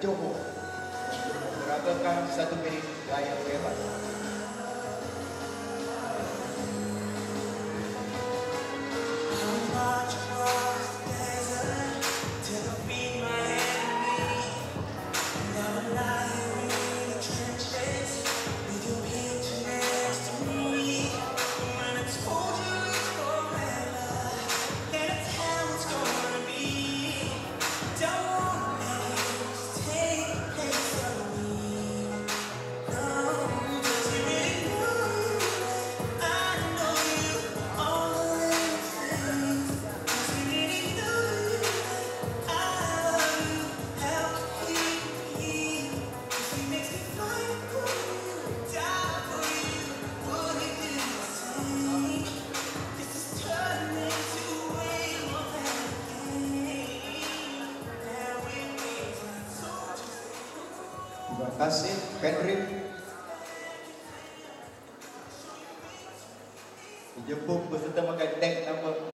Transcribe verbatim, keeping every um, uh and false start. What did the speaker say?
Johor meragakan satu minit gaya bebas. Terima kasih, Henry. Dijemput beserta makan tank nama